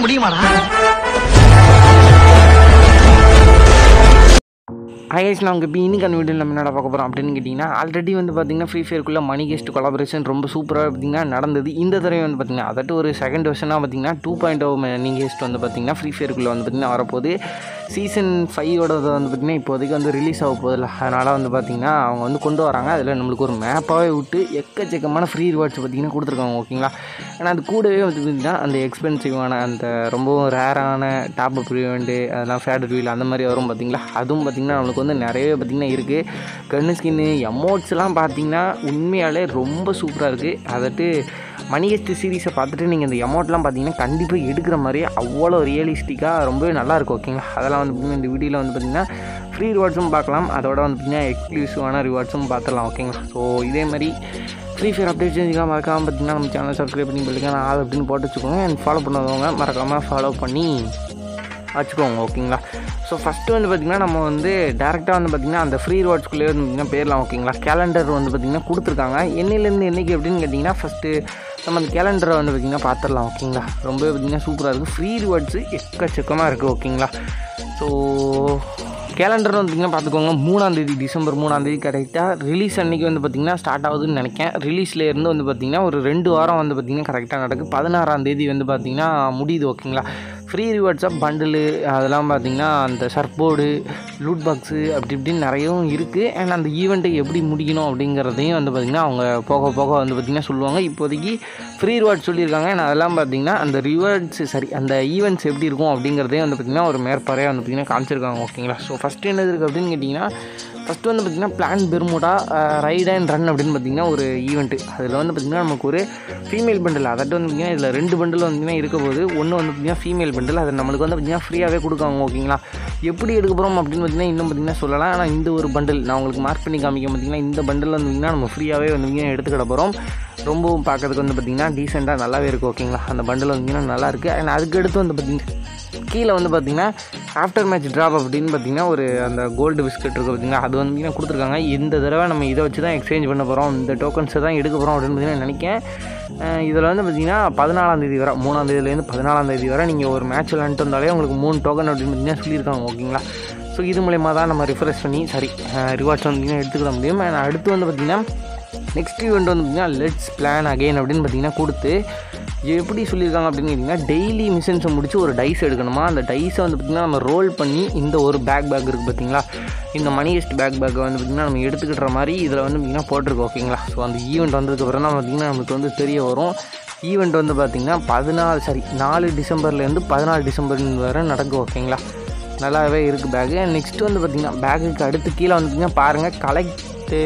முடியுமாடா? IS நாங்கள் இப்போ இன்னைக்கான வீடியோவில் நம்ம என்ன பார்க்க போகிறோம் அப்படின்னு கேட்டிங்கன்னா, ஆல்ரெடி வந்து பார்த்திங்கன்னா ஃப்ரீ ஃபயருக்குள்ளே மணி கெஸ்ட் கொலாபரேஷன் ரொம்ப சூப்பராக பார்த்திங்கன்னா நடந்தது. இந்த தடவை வந்து பார்த்திங்கன்னா அதட்டு ஒரு செகண்ட் வெர்ஷனாக பார்த்திங்கன்னா 2.0 மணி கெஸ்ட் வந்து பார்த்திங்கன்னா ஃப்ரீ ஃபயருக்குள்ளே வந்து பார்த்திங்கன்னா வரப்போகுது. சீசன் 5ஓட வந்து பார்த்திங்கன்னா இப்போதைக்கு வந்து ரிலீஸ் ஆக போதில்ல, அதனால் வந்து பார்த்திங்கன்னா அவங்க வந்து கொண்டு வராங்க. அதில் நம்மளுக்கு ஒரு மேப்பாகவே விட்டு எக்கச்சக்கமான ஃப்ரீ ரிவார்ட்ஸ் பார்த்திங்கன்னா கொடுத்துருக்காங்க. ஓகேங்களா, ஆனால் அது கூடவே வந்து பார்த்திங்கன்னா அந்த எக்ஸ்பென்சிவான அந்த ரொம்பவும் ரேரான டாப் அப் ஈவெண்ட்டு அதெல்லாம் ஃபேட் வீல் அந்த மாதிரி வரும் பார்த்திங்களா. அதுவும் பார்த்திங்கன்னா நம்மளுக்கு வந்து நிறையவே பார்த்திங்கன்னா இருக்குது. கன்னு ஸ்கின்னு எமோட்ஸ்லாம் பார்த்திங்கன்னா உண்மையாலே ரொம்ப சூப்பராக இருக்குது. அதட்டு மணி கெஸ்ட் சீரீஸை பார்த்துட்டு நீங்கள் இந்த எமௌண்ட்லாம் பார்த்தீங்கன்னா கண்டிப்பாக எடுக்கிற மாதிரியே அவ்வளோ ரியலிஸ்டிக்காக ரொம்பவே நல்லாயிருக்கும். ஓகேங்களா, அதெல்லாம் வந்து பார்த்திங்கன்னா இந்த வீடியோவில் வந்து பார்த்திங்கன்னா ஃப்ரீ ரிவார்ட்ஸும் பார்க்கலாம், அதோட வந்து பார்த்திங்கன்னா எக்ஸ்க்ளூசிவான ரிவார்ட்ஸும் பார்த்துடலாம். ஓகேங்களா, ஸோ இதே மாதிரி ஃப்ரீ ஃபயர் அப்டேட் செஞ்சுக்கலாம். மறக்காமல் பார்த்திங்கன்னா நம்ம சேனல் சப்ஸ்கிரைப் பண்ணி பண்ணிக்கலாம் ஆள் அப்படின்னு போட்டு வச்சுக்கோங்க. அண்ட் ஃபாலோ பண்ணவங்க மறக்காமல் ஃபாலோ பண்ணி வச்சுக்கோங்க. ஓகேங்களா, ஸோ ஃபஸ்ட்டு வந்து பார்த்திங்கன்னா நம்ம வந்து டேரெக்டாக வந்து பார்த்திங்கன்னா அந்த ஃப்ரீ ரிவார்ட்ஸ்குள்ளே வந்து பார்த்திங்கன்னா போயிடலாம். ஓகேங்களா, கேலண்டர் வந்து பார்த்திங்கன்னா கொடுத்துருக்காங்க. என்னையிலேருந்து என்றைக்கு எப்படின்னு கேட்டிங்கன்னா ஃபஸ்ட்டு நம்ம அந்த கேலண்டரை வந்து பார்த்திங்கன்னா பார்த்துடலாம். ஓகேங்களா, ரொம்பவே பார்த்திங்கன்னா சூப்பராக இருக்குது. ஃப்ரீ ரிவார்ட்ஸு எக்கச்சக்கமாக இருக்குது. ஓகேங்களா, ஸோ கேலண்டர் வந்து பார்த்திங்கன்னா பார்த்துக்கோங்க. 3ஆம் தேதி டிசம்பர் 3ஆம் தேதி கரெக்டாக ரிலீஸ் அன்றைக்கி வந்து பார்த்திங்கன்னா ஸ்டார்ட் ஆகுதுன்னு நினைக்கிறேன். ரிலீஸ்லேருந்து வந்து பார்த்திங்கன்னா ஒரு 2 வாரம் வந்து பார்த்திங்கன்னா கரெக்டாக நடக்குது. 16ஆம் தேதி வந்து பார்த்திங்கன்னா முடியுது. ஓகேங்களா, ஃப்ரீ ரிவார்ட்ஸாக பண்டிலு அதெல்லாம் பார்த்திங்கன்னா அந்த சர்போர்டு லூட் பாக்ஸு அப்படி இப்படின்னு நிறையவும் இருக்குது. அண்ட் அந்த ஈவெண்ட்டை எப்படி முடிக்கணும் அப்படிங்கிறதையும் வந்து பார்த்திங்கன்னா அவங்க போக போக வந்து பார்த்திங்கன்னா சொல்லுவாங்க. இப்போதைக்கு ஃப்ரீ ரிவார்ட்ஸ் சொல்லியிருக்காங்க. அண்ட் அதெல்லாம் பார்த்திங்கன்னா அந்த ரிவார்ட்ஸு அந்த ஈவெண்ட்ஸ் எப்படி இருக்கும் அப்படிங்கிறதையும் வந்து பார்த்திங்கன்னா ஒரு மேற்பார்வையாக வந்து பார்த்திங்கன்னா காமிச்சிருக்காங்க. ஓகேங்களா, ஸோ ஃபஸ்ட்டு என்ன இருக்குது அப்படின்னு கேட்டிங்கன்னா ஃபஸ்ட்டு வந்து பார்த்திங்கன்னா plan Bermuda right and run அப்படின்னு பார்த்திங்கன்னா ஒரு ஈவெண்ட்டு. அதில் வந்து பார்த்திங்கன்னா நமக்கு ஒரு ஃபீமேல் பண்டில் அதட்டு வந்து பார்த்திங்கன்னா இதில் 2 பண்டில் வந்து பார்த்திங்கன்னா இருக்க போது. ஒன்று வந்து பார்த்திங்கன்னா ஃபீமேல் பண்டில் அதை நம்மளுக்கு வந்து பார்த்திங்கன்னா ஃப்ரீயாகவே கொடுக்காங்க. ஓகேங்களா, எப்படி எடுக்க போகிறோம் அப்படின்னு பார்த்திங்கன்னா இன்னும் பார்த்திங்கன்னா சொல்லலாம். ஆனால் இந்த ஒரு பண்டில் நான் உங்களுக்கு மார்க் பண்ணி காமிக்க பார்த்திங்கன்னா இந்த பண்டில் வந்து பார்த்திங்கன்னா நம்ம ஃப்ரீயாகவே வந்து பார்த்திங்கன்னா எடுத்துக்கிட போகிறோம். ரொம்பவும் பார்க்கறதுக்கு வந்து பார்த்திங்கன்னா டீசெண்டாக நல்லாவே இருக்குது. ஓகேங்களா, அந்த பண்டில் வந்து பார்த்திங்கன்னா நல்லாயிருக்கு. அண்ட் அதுக்கடுத்து வந்து பார்த்திங்கன்னா கீழே வந்து பார்த்திங்கன்னா ஆஃப்டர் மேட்ச் ட்ராப் அப்படின்னு பார்த்திங்கன்னா ஒரு அந்த கோல்டு பிஸ்கட் இருக்குது பார்த்திங்கன்னா அது வந்து பார்த்திங்கன்னா கொடுத்துருக்காங்க. இந்த தடவை நம்ம இதை வச்சு தான் எக்ஸ்சேஞ்ச் பண்ண போகிறோம், இந்த டோக்கன்ஸை தான் எடுக்க போகிறோம் அப்படின்னு பார்த்திங்கன்னா நினைக்கிறேன். இதில் வந்து பார்த்திங்கன்னா 14ஆம் தேதி வரை 3ஆம் தேதியிலேருந்து 14ஆம் தேதி வரை நீங்கள் ஒரு மேட்ச் விளாண்டுட்டு வந்தாலே உங்களுக்கு 3 டோக்கன் அப்படின்னு பார்த்திங்கன்னா சொல்லியிருக்காங்க. ஓகேங்களா, ஸோ இது மூலயமா தான் நம்ம ரிஃப்ரெஷ் பண்ணி ரிவார்ட்ஸ் வந்து பார்த்திங்கன்னா எடுத்துக்கிட முடியும். அண்ட் அடுத்து வந்து பார்த்திங்கன்னா நெக்ஸ்ட் ஈவெண்ட் வந்து பார்த்திங்கன்னா லெட்ஸ் பிளான் அகெயின் அப்படின்னு பார்த்திங்கன்னா கொடுத்து எப்படி சொல்லியிருக்காங்க அப்படின்னு கேட்டிங்கன்னா டெய்லி மிஷன்ஸை முடிச்சு ஒரு டைஸ் எடுக்கணுமா. அந்த டைஸை வந்து பார்த்திங்கன்னா நம்ம ரோல் பண்ணி இந்த ஒரு பேக் இருக்குது பார்த்திங்களா, இந்த மணி கெஸ்ட் பேக்கை வந்து பார்த்திங்கன்னா நம்ம எடுத்துக்கிற மாதிரி இதில் வந்து பார்த்திங்கன்னா போட்டிருக்கோம். ஓகேங்களா, ஸோ அந்த ஈவெண்ட் வந்ததுக்கப்புறம் தான் பார்த்திங்கன்னா நமக்கு வந்து தெரிய வரும். ஈவெண்ட் வந்து பார்த்திங்கன்னா 4 டிசம்பர்லேருந்து 14 டிசம்பர் வரை நடக்கும். ஓகேங்களா, நல்லாவே இருக்குது பேக்கு. நெக்ஸ்ட்டு வந்து பார்த்திங்கன்னா பேக்குக்கு அடுத்து கீழே வந்து பார்த்திங்கன்னா பாருங்கள் கலெக்ட்டு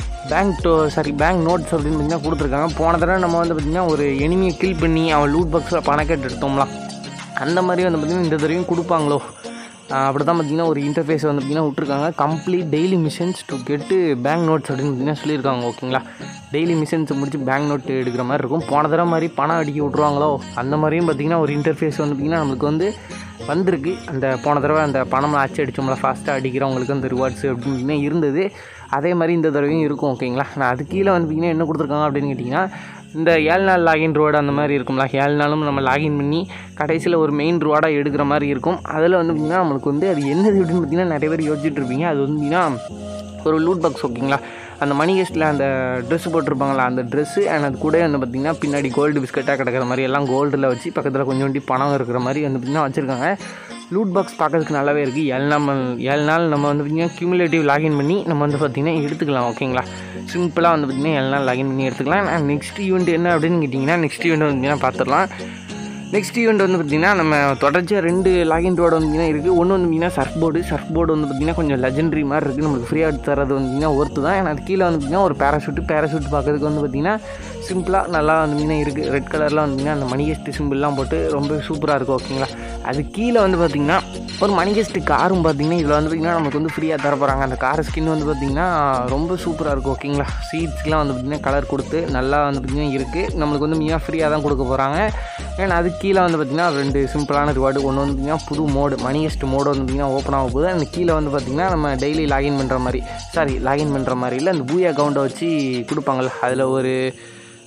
பேங்க் நோட்ஸ் அப்படின்னு பார்த்திங்கன்னா கொடுத்துருக்காங்க. போன தடவை நம்ம வந்து பார்த்திங்கன்னா ஒரு எனிமியை கில் பண்ணி அவன் லூட் பாக்ஸில் பணம் கேட்டு எடுத்தோம்லாம், அந்த மாதிரி வந்து பார்த்திங்கன்னா இந்த தடவையும் கொடுப்பாங்களோ அப்படி தான் பார்த்திங்கன்னா ஒரு இன்டர்ஃபேஸ் வந்து பார்த்திங்கன்னா விட்ருக்காங்க. Complete daily missions to get bank notes அப்படின்னு பார்த்திங்கன்னா சொல்லியிருக்காங்க. ஓகேங்களா, டெய்லி மிஷன்ஸ் முடிச்சு பேங்க் நோட் எடுக்கிற மாதிரி இருக்கும். போன தடவை மாதிரி பணம் அடிக்க விட்ருவாங்களோ அந்த மாதிரியும் பார்த்திங்கன்னா ஒரு இன்டர்ஃபேஸ் வந்து பார்த்திங்கன்னா நம்மளுக்கு வந்து வந்திருக்கு. அந்த போன தடவை அந்த பணம்லாம் ஆச்சு அடித்தோம்ல ஃபாஸ்ட்டாக அடிக்கிறவங்களுக்கு அந்த ரிவார்ட்ஸு அப்படின்னு இருந்தது, அதே மாதிரி இந்த தடவையும் இருக்கும். ஓகேங்களா, நான் அது கீழே வந்து பார்த்திங்கன்னா என்ன கொடுத்துருக்காங்க அப்படின்னு கேட்டிங்கன்னா இந்த 7 நாள் லாகின் ரோடு அந்த மாதிரி இருக்கும்ல, 7 நாளும் நம்ம லாகின் பண்ணி கடைசியில் ஒரு மெயின் ரோடாக எடுக்கிற மாதிரி இருக்கும். அதில் வந்து பார்த்திங்கன்னா நம்மளுக்கு வந்து அது என்னது அப்படின்னு பார்த்திங்கன்னா நிறைய பேர் யோசிச்சுட்டு இருப்பீங்க. அது வந்து பார்த்திங்கன்னா ஒரு லூட் பாக்ஸ். ஓகேங்களா, அந்த மணி கெஸ்ட்டில் அந்த ட்ரெஸ்ஸு போட்டிருப்பாங்களா அந்த ட்ரெஸ்ஸு அண்ட் அது கூட வந்து பார்த்திங்கன்னா பின்னாடி கோல்டு பிஸ்கட்டாக கிடக்கிற மாதிரி எல்லாம் கோல்டில் வச்சு பக்கத்தில் கொஞ்சோண்டி பணம் இருக்கிற மாதிரி வந்து பார்த்திங்கன்னா வச்சுருக்காங்க. லூட் பாக்ஸ் பார்க்கறதுக்கு நல்லாவே இருக்குது. 7 நாள் நம்ம வந்து பார்த்திங்கன்னா க்யூமுலேட்டிவ் லாகின் பண்ணி நம்ம வந்து பார்த்திங்கன்னா எடுத்துக்கலாம். ஓகேங்களா, சிம்பிளாக வந்து பார்த்திங்கன்னா 7 நாள் லாகின் பண்ணி எடுத்துக்கலாம். அண்ட் நெக்ஸ்ட் ஈவெண்ட் என்ன அப்படின்னு கேட்டிங்கன்னா நெக்ஸ்ட் ஈவெண்ட் வந்து பார்த்திங்கன்னா பார்த்துடலாம். நெக்ஸ்ட் ஈவெண்ட் வந்து பார்த்திங்கன்னா நம்ம தொடர்ச்சியாக 2 லாகின் ரோடு வந்து பார்த்திங்கன்னா இருக்குது. ஒன்று வந்து பார்த்திங்கன்னா சர்ஃப் போர்டு வந்து பார்த்திங்கன்னா கொஞ்சம் லெஜெண்டரி மாதிரி இருக்குது, நம்மளுக்கு ஃப்ரீயாக எடுத்து தரது வந்து பார்த்திங்கன்னா ஒர்த்து தான். ஏன்னா அது கீழே வந்து பார்த்திங்கன்னா ஒரு பேராஷூட் பார்க்கறதுக்கு வந்து பார்த்திங்கன்னா சிம்பிளாக நல்லா வந்து பார்த்திங்கன்னா இருக்குது. ரெட் கலரில் வந்து பார்த்திங்கன்னா அந்த மணி கெஸ்ட் சிம்பிள்லாம் போட்டு ரொம்ப சூப்பராக இருக்கும். ஓகேங்களா, அது கீழே வந்து பார்த்திங்கன்னா ஒரு மணி கெஸ்ட்டு காரும் பார்த்திங்கன்னா இதில் வந்து பார்த்திங்கன்னா நமக்கு வந்து ஃப்ரீயாக தர போகிறாங்க. அந்த கார் ஸ்கின் வந்து பார்த்திங்கன்னா ரொம்ப சூப்பராக இருக்கும். ஓகேங்களா, சீட்ஸ்லாம் வந்து பார்த்திங்கன்னா கலர் கொடுத்து நல்லா வந்து பார்த்திங்கன்னா இருக்குது. நம்மளுக்கு வந்து மிக ஃப்ரீயாக தான் கொடுக்க போகிறாங்க. ஏன்னா அது கீழே வந்து பார்த்திங்கன்னா 2 சிம்பிளான ரிவார்டு. ஒன்று வந்து பார்த்திங்கன்னா புது மோடு மணி கெஸ்ட் மோடு வந்து பார்த்திங்கன்னா ஓப்பன் ஆக போகுது. அந்த கீழே வந்து பார்த்திங்கன்னா நம்ம டெய்லி லாகின் பண்ணுற மாதிரி இல்லை அந்த பூயா அக்கௌண்ட்டை வச்சு கொடுப்பாங்கள்ல, அதில் ஒரு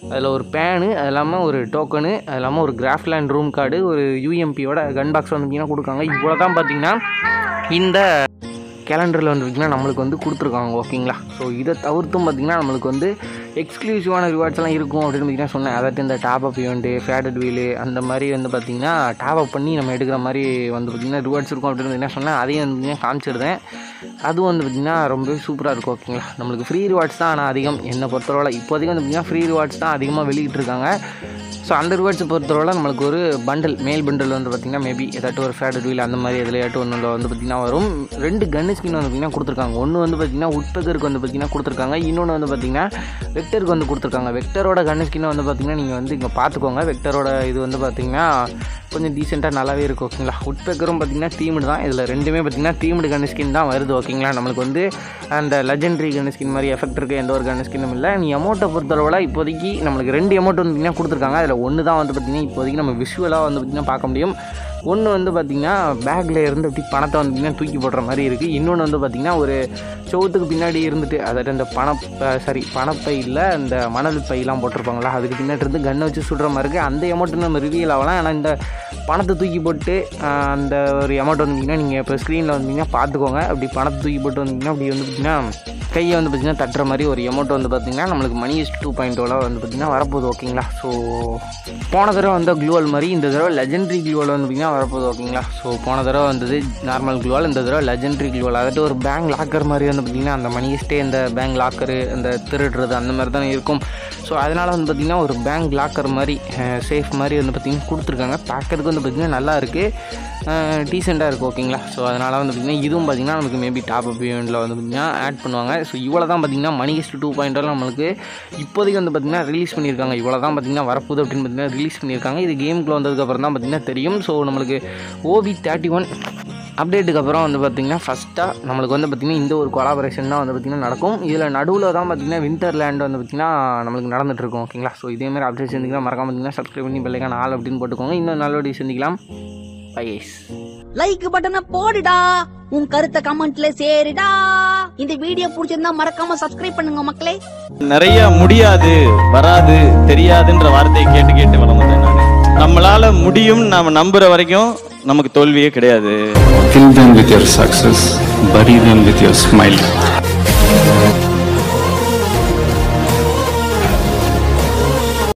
அதில் ஒரு பேனு, அது இல்லாமல் ஒரு டோக்கனு, அது இல்லாமல் ஒரு கிராஃப்லேண்ட் ரூம் கார்டு, ஒரு யூஎம்பியோட கன் பாக்ஸ் வந்து பார்த்திங்கன்னா கொடுக்காங்க. இவ்வளோ தான் பார்த்திங்கன்னா இந்த கேலண்டரில் வந்து பார்த்திங்கன்னா நம்மளுக்கு வந்து கொடுத்துருக்காங்க. ஓகேங்களா. ஸோ இதை தவிர்த்தும் பார்த்திங்கன்னா நம்மளுக்கு வந்து எக்ஸ்க்ளூசிவான ரிவார்ட்ஸ்லாம் இருக்கும் அப்படின்னு பார்த்திங்கன்னா சொன்னேன். அதாவது இந்த top up event, faded wheel அந்த மாதிரி வந்து பார்த்திங்கன்னா டாப் அப் பண்ணி நம்ம எடுக்கிற மாதிரி வந்து பார்த்திங்கன்னா ரிவார்ட்ஸ் இருக்கும் அப்படின்னு பார்த்திங்கன்னா சொன்னேன். அதையும் வந்து பார்த்திங்கன்னா காமிச்சிருந்தேன். அதுவும் வந்து பார்த்திங்கன்னா ரொம்பவே சூப்பராக இருக்கும். ஓகேங்களா. நம்மளுக்கு ஃப்ரீ ரிவார்ட்ஸ் தான் ஆனால் அதிகம் என்னை பொறுத்தவரை இப்போதைக்கு வந்து பார்த்திங்கன்னா ஃப்ரீ ரிவார்ட்ஸ் தான் அதிகமாக வெளியிட்டிருக்காங்க. ஸோ அந்த ரிவார்ட்ஸை பொறுத்தவரை நம்மளுக்கு ஒரு பண்டல், மேல் பண்டல் வந்து பார்த்திங்கன்னா மேபி ஏதாட்டும் ஒரு ஃபேடட் வீல் அந்த மாதிரி எதுலையாட்டும் ஒன்றில் வந்து பார்த்திங்கன்னா வரும். 2 கன்னு ஸ்கின் வந்து பார்த்திங்கன்னா கொடுத்துருக்காங்க. ஒன்று வந்து பார்த்திங்கன்னா உட்பெக்கருக்கு வந்து பார்த்திங்கன்னா கொடுத்துருக்காங்க. இன்னொன்று வந்து பார்த்திங்கன்னா வெக்டருக்கு வந்து கொடுத்துருக்காங்க. வெக்டரோட கன்னு ஸ்கின்னை வந்து பார்த்திங்கன்னா நீங்கள் வந்து இங்கே பார்த்துக்கோங்க. வெக்டரோட இது வந்து பார்த்திங்கன்னா கொஞ்சம் டீசெண்டாக நல்லாவே இருக்கும். ஓகேங்களா. உட்பெக்கரும் பார்த்திங்கன்னா டீம்டு தான். இதில் ரெண்டுமே பார்த்திங்கன்னா டீம்டு கன்னு ஸ்கின் தான் வருது. ஓகேங்களா. நம்மளுக்கு வந்து அந்த லெஜெண்டரி கன்னு ஸ்கின் மாதிரி எஃபெக்ட் இருக்குது எந்த ஒரு கன்னு ஸ்கின்னும் இல்லை. நீ அமௌண்ட்டை பொறுத்தளவில் இப்போதைக்கு நம்மளுக்கு 2 அமௌண்ட் வந்து பார்த்திங்கன்னா கொடுத்துருக்காங்க. அதில் ஒன்று தான் வந்து பார்த்திங்கன்னா இப்போதைக்கு நம்ம விஷுவலாக வந்து பார்த்திங்கன்னா பார்க்க முடியும். ஒன்று வந்து பார்த்திங்கன்னா பேக்கில் இருந்து அப்படி பணத்தை வந்து பார்த்திங்கன்னா தூக்கி போடுற மாதிரி இருக்குது. இன்னொன்று வந்து பார்த்திங்கன்னா ஒரு சோத்துக்கு பின்னாடி இருந்துட்டு, அதாவது அந்த பணப்பை இல்லை அந்த மணல் பையெல்லாம் போட்டிருப்பாங்களா, அதுக்கு பின்னாடி இருந்து கன்னை வச்சு சுடுற மாதிரி இருக்குது. அந்த அமௌண்ட்டு நம்ம ரிவீல் ஆகலாம். ஆனால் இந்த பணத்தை தூக்கி போட்டு அந்த ஒரு அமௌண்ட் வந்தீங்கன்னா நீங்கள் இப்போ ஸ்க்ரீனில் வந்தீங்கன்னா பார்த்துக்கோங்க. அப்படி பணத்தை தூக்கி போட்டு வந்தீங்கன்னா அப்படி வந்து பார்த்திங்கன்னா கையை வந்து பார்த்திங்கன்னா தட்டுற மாதிரி ஒரு அமௌண்ட் வந்து பார்த்திங்கன்னா நம்மளுக்கு மணி இஸ்ட் 2.0 வந்து பார்த்திங்கன்னா வரப்போகுது. ஓகேங்களா. ஸோ போன தடவை வந்து க்ளூவல் மாதிரி இந்த தடவை லெஜெண்டரி க்ளூவல் வந்து பார்த்திங்கன்னா வரப்போகுது. ஓகேங்களா. ஸோ போன தடவை வந்தது நார்மல் க்ளூவல், இந்த தடவை லெஜெண்டரி க்ளூவல். அதாவது ஒரு பேங்க் லாக்கர் மாதிரி வந்து பார்த்திங்கன்னா அந்த மணி இஸ்ட்டே இந்த பேங்க் லாக்கரு அந்த திருடுறது அந்த மாதிரி தானே இருக்கும். ஸோ அதனால் வந்து பார்த்திங்கன்னா ஒரு பேங்க் லாக்கர் மாதிரி சேஃப் மாதிரி வந்து பார்த்திங்கன்னா கொடுத்துருக்காங்க. பார்க்கறதுக்கு வந்து பார்த்திங்கன்னா நல்லா இருக்குது, டீசெண்டாக இருக்குது. ஓகேங்களா. ஸோ அதனால் வந்து பார்த்திங்கன்னா இதுவும் பார்த்திங்கன்னா நமக்கு மேபி டாப் அப் ஈவெண்ட்டில் வந்து பார்த்திங்கன்னா ஆட் பண்ணுவாங்க. ஸோ இவ்வளோ தான் பார்த்திங்கன்னா மணி இஸ்ட் 2.0 நம்மளுக்கு இப்போதைக்கு வந்து பார்த்திங்கன்னா ரிலீஸ் பண்ணியிருக்காங்க. இவ்வளோ தான் பார்த்திங்கன்னா வரப்போகுது அப்படின்னு பார்த்திங்கன்னா ரிலீஸ் பண்ணியிருக்காங்க. இது கேமுக்குள்ள வந்ததுக்கப்புறம் தான் பார்த்திங்கன்னா தெரியும். ஸோ நம்மளுக்கு OB31 அப்டேட்டுக்கு அப்புறம் வந்து பார்த்திங்கன்னா ஃபஸ்ட்டாக நம்மளுக்கு வந்து பார்த்திங்கன்னா இந்த ஒரு கொலாபரேஷன் தான் வந்து பார்த்திங்கன்னா நடக்கும். இதில் நடுவில் தான் பார்த்திங்கன்னா விண்டர்லேண்ட் வந்து பார்த்திங்கன்னா நம்மளுக்கு நடந்துகிட்ருக்கும். ஓகேங்களா. ஸோ இதேமாதிரி அப்டேட் செஞ்சுக்கலாம். மறக்காம பார்த்திங்கன்னா சப்ஸ்கிரைப் பண்ணி பெல்லைக்கான ஆல் அப்படின்னு போட்டுக்கோங்க. இன்னும் நல்ல வீடியோ செஞ்சுக்கலாம். Bye guys. லைக் பட்டனை போடுடா, உன் கருத்தை கமெண்ட்ல சேருடா. இந்த வீடியோ பிடிச்சிருந்தா மறக்காம சப்ஸ்கிரைப் பண்ணுங்க மக்களே. நிறைய முடியாது, வராது, தெரியாதுன்ற வார்த்தையை கேட்டு கேட்டு வளர்ந்தேன் நான். நம்மளால முடியும் நாம நம்புற வரைக்கும் நமக்கு தோல்வியே கிடையாது. Kill them with your success, bury them with your smile.